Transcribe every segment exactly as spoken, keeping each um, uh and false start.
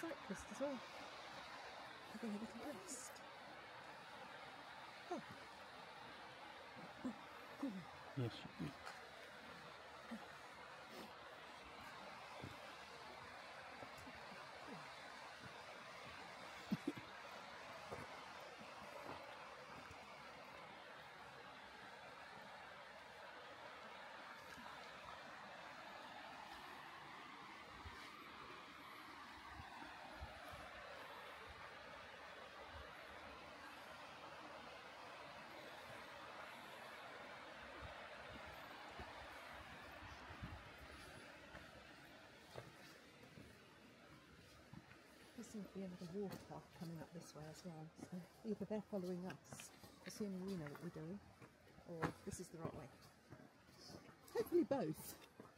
cyclist as well. Having a little rest. Oh. Yes, you do. There seems to be another water coming up this way as well, so either they're following us, assuming we know what we're doing, or this is the right way. Hopefully both.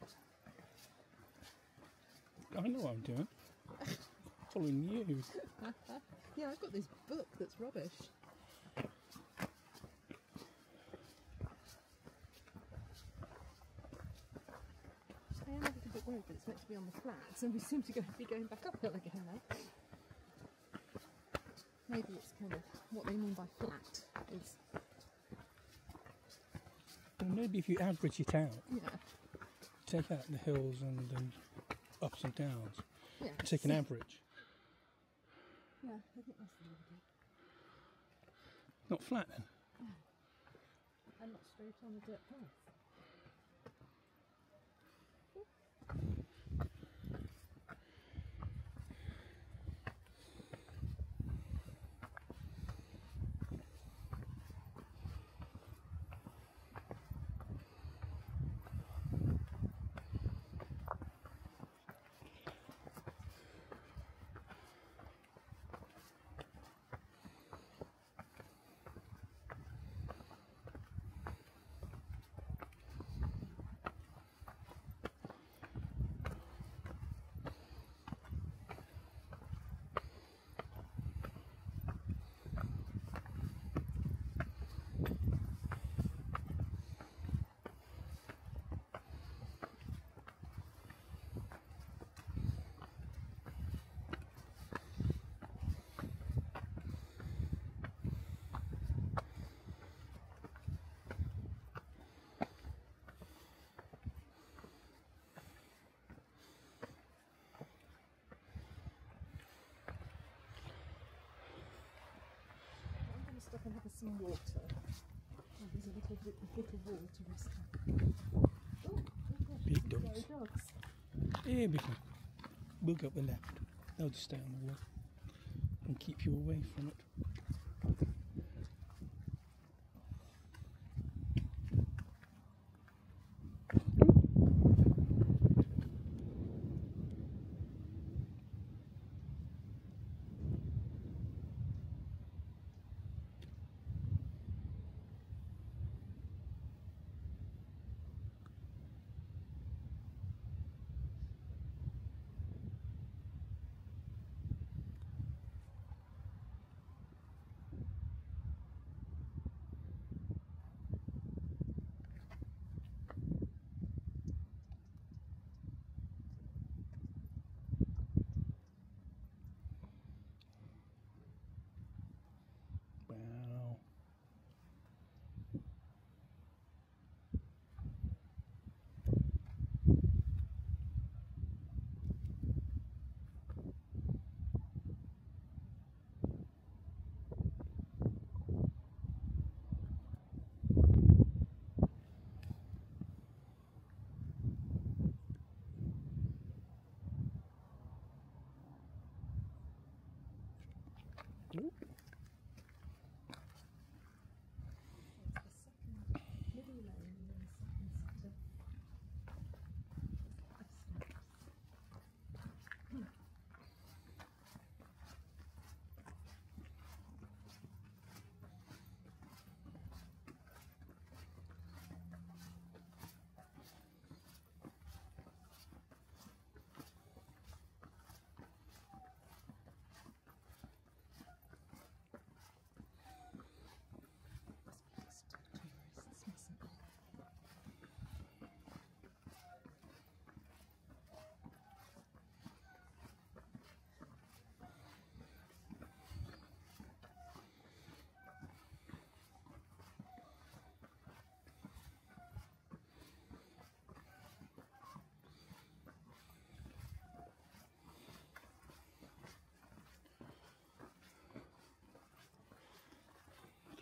I know what I'm doing. Following you. Yeah, I've got this book that's rubbish. I am a little bit worried that it's meant to be on the flats, and we seem to go, be going back uphill again now. Maybe it's kind of what they mean by flat is. Well, maybe if you average it out, Yeah. take out the hills and the ups and downs, Yeah. and take an average. Yeah, I think that's the idea. Not flat then. Yeah. And not straight on the dirt path. Stop and have some water. Oh, there's a little bit little wall to rest on. Oh, okay. Big dogs. Scary dogs. Yeah, we can. We'll go up the left. They'll just stay on the wall and keep you away from it.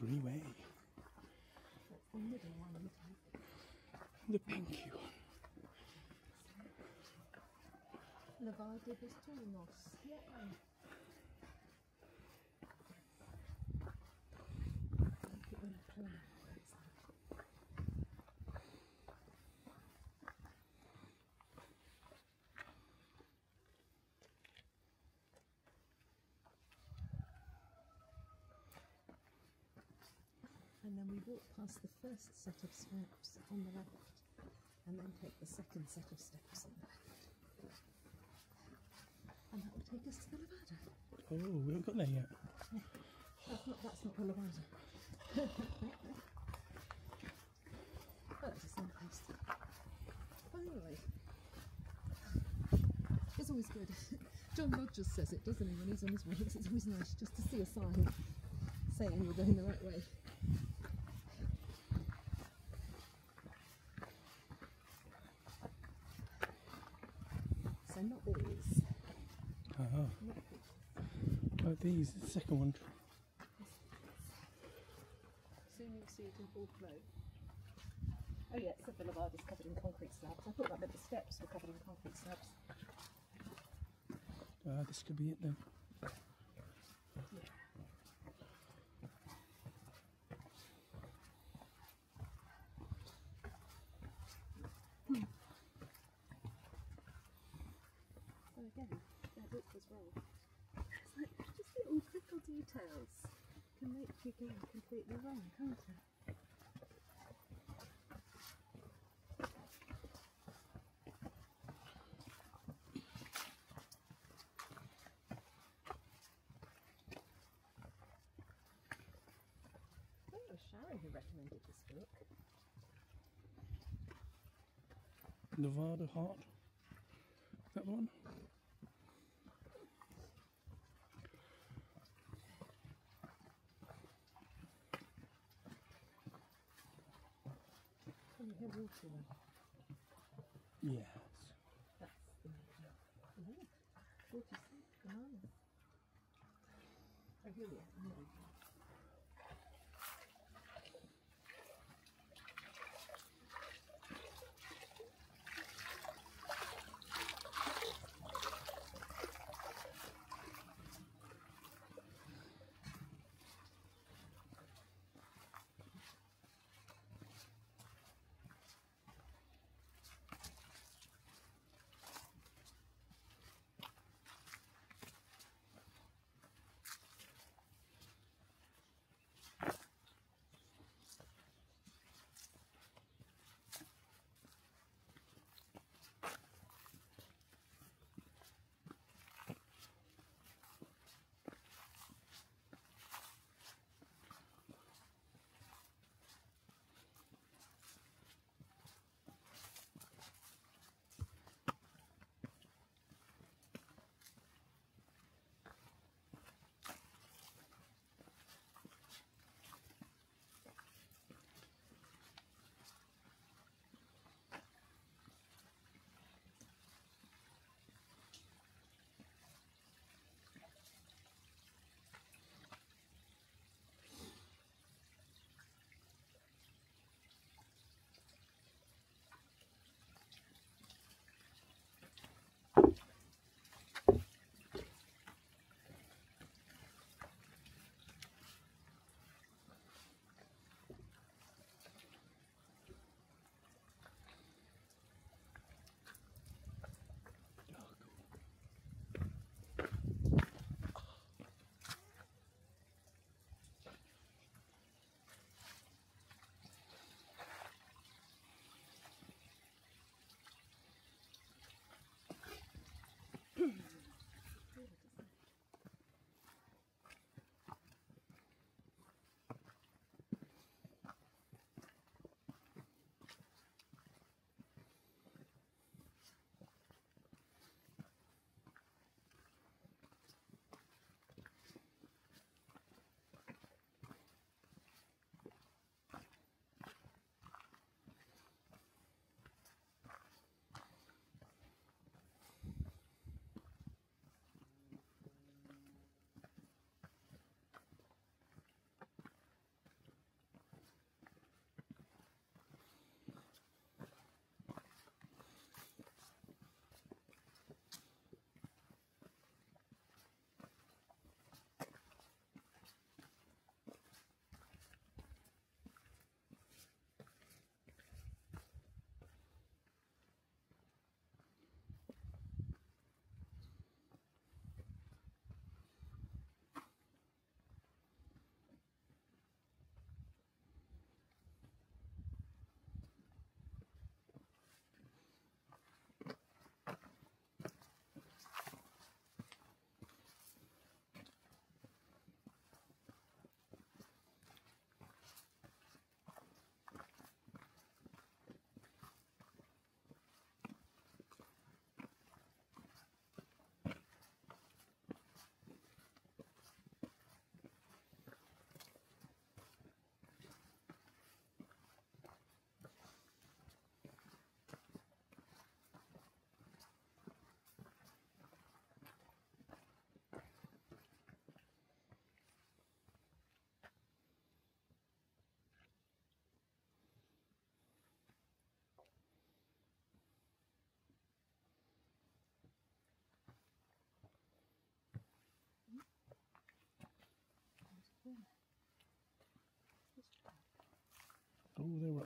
freeway. That's the middle one we take. The pinky one. Levada Vistorinos. Yeah. Like it when I play. And then we walk past the first set of steps on the left, and then take the second set of steps on the left. And that will take us to the levada. Oh, we haven't got there yet. Yeah. That's not, that's not the levada. Oh, that's a signpost. Finally. It's always good. John Rogers says it, doesn't he, when he's on his walks? It's always nice just to see a sign saying we're going the right way. So not these. Oh, Not these. like these, the second one. Soon you'll see it in full flow. Oh yeah, it's the levada is covered in concrete slabs. I thought that meant the steps were covered in concrete slabs. Ah, this could be it then. Yeah. Hmm. So again, their book was wrong. It's like just little little details can make you go completely wrong, can't it? I think it was Sharon who recommended this book. Nevada Heart. Is that the one? Can you hear water then? Yes. That's the maker. Ooh, forty-six bananas. Oh, here we are. There we go.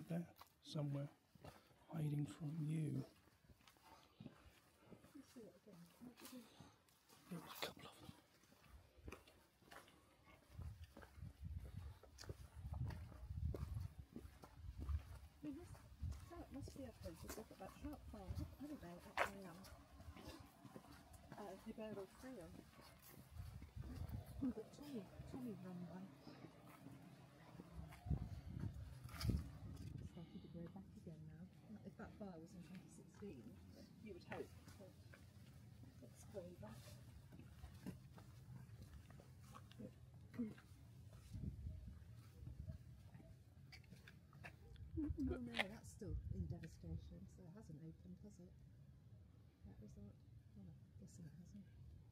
right there, somewhere, hiding from you. There was a couple of them. I mean, this trout must be up here because they've got that trout farm, haven't they, at the um, uh, Ribeiro Frio. Oh, but Tommy, Tommy run by. It's starting to grow back again now. If that fire was in twenty sixteen, you would hope that it's growing back. Oh no, that's still in devastation, so it hasn't opened, has it? That resort? Well, I'm guessing it hasn't.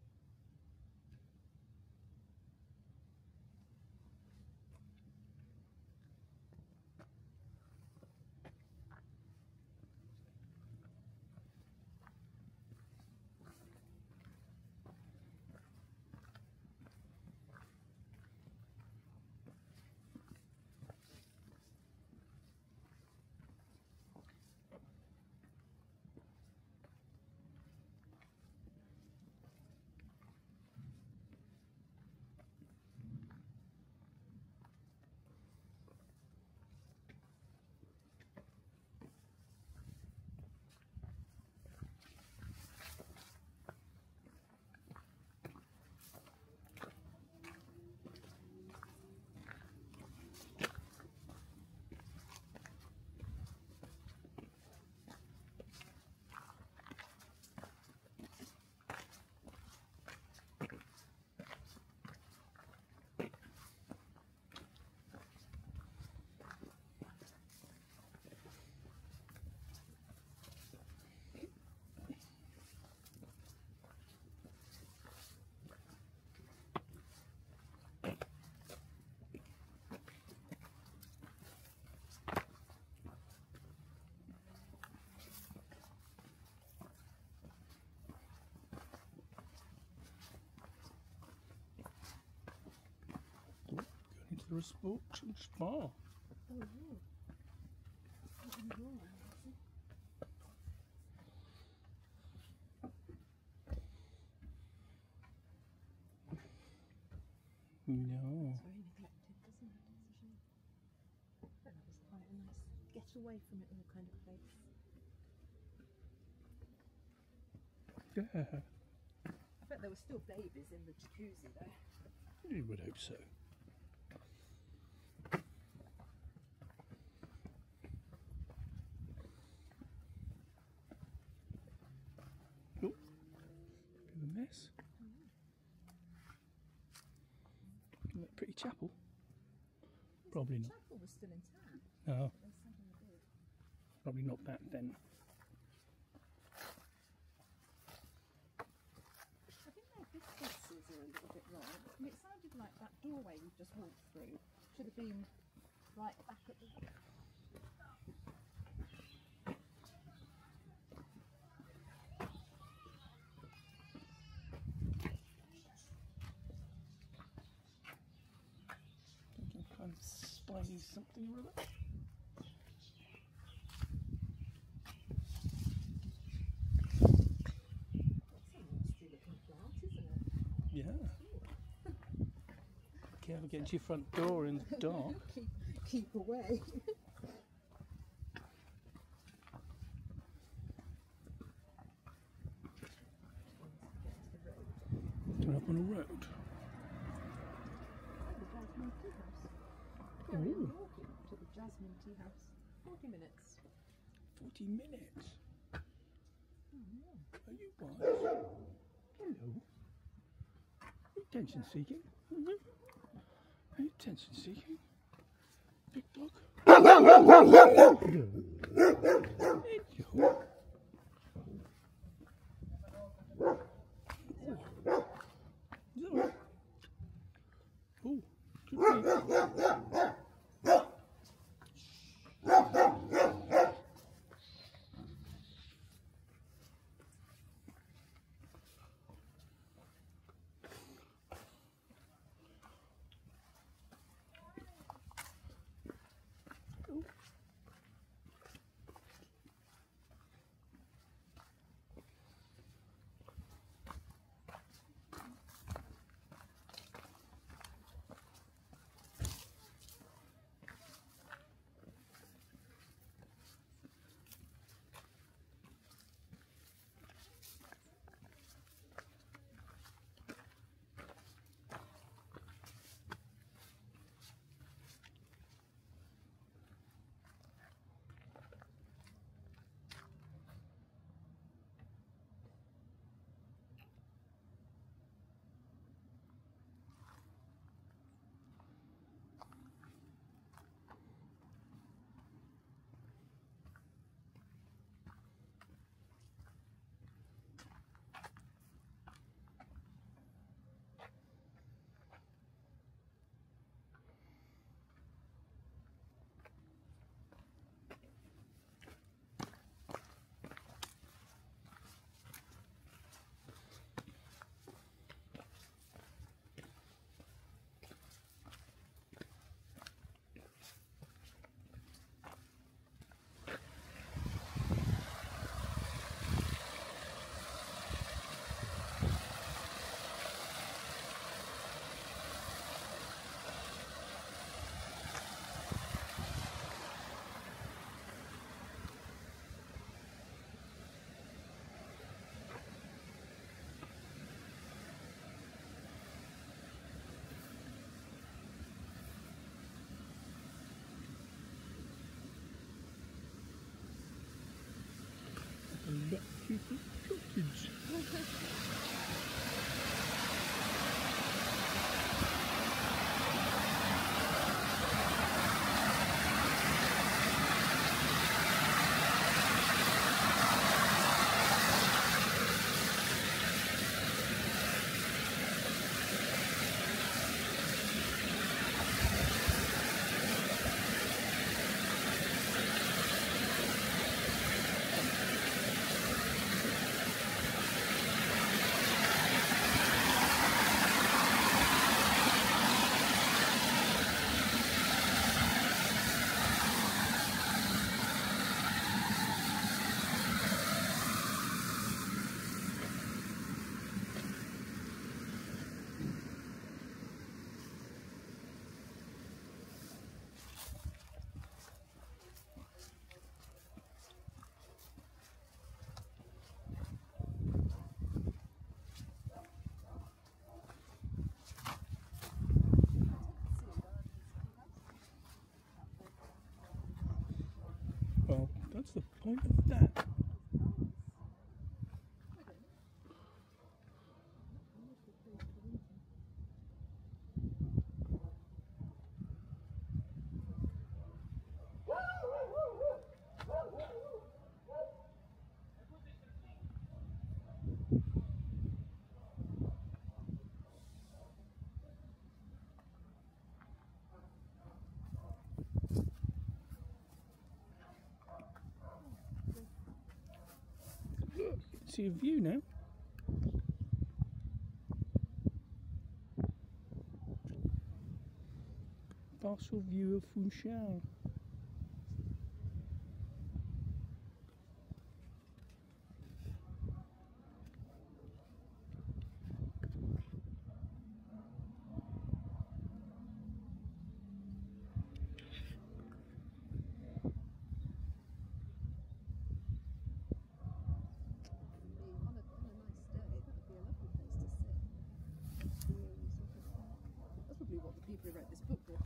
The sports and spa. Oh, yeah. Oh, yeah. No. It's very neglected, isn't it? It's a shame. But that was quite a nice get away from it all kind of place. Yeah. I bet there were still babies in the jacuzzi though. You would hope so. Oh, bit of a mess. Isn't that a pretty chapel? Probably The not. chapel was still intact. No, They suddenly did. probably not that then. I think their distances are a little bit wrong. I mean, it sounded like that doorway we just walked through should have been right back at the... Kind of spiny something or other. That's a nasty looking plant, isn't it? Yeah. Careful getting to your front door in the dark. keep, keep away. Turn up on a road. Oh, the Jasmine tea house. Going and walking to the Jasmine tea house. Forty minutes. Forty minutes. Oh, yeah. Are you wise? Hello. Are you attention seeking? Mm-hmm. Are you attention seeking? Big dog. Hello. Hello. Oh, good day. point of that? Look, you can see a view now. Partial view of Funchal. What the people who wrote this book did.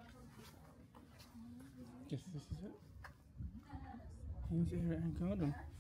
Guess this is it. Here's Area and Garden.